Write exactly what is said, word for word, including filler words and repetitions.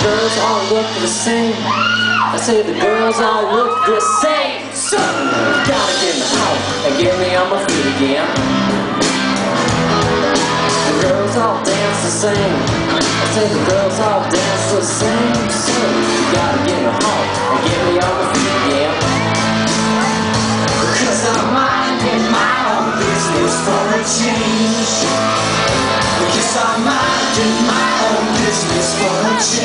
girls all look the same. I say the girls all look the same. So, gotta get in the house and get me on my feet again. The girls all dance the same. I say the girls all dance the same. So, gotta get in the house and get me on my feet again. Cause I'm minding my own business for a change.